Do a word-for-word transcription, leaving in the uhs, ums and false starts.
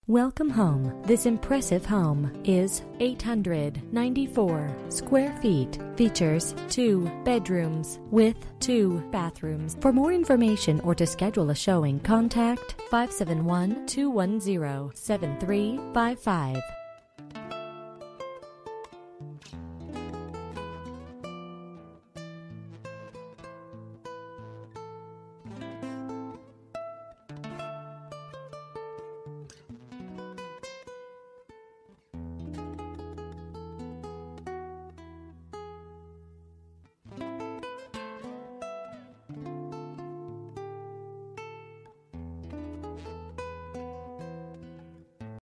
Welcome home. This impressive home is eight hundred ninety-four square feet. Features two bedrooms with two bathrooms. For more information or to schedule a showing, contact five seven one, two one zero, seven three five five.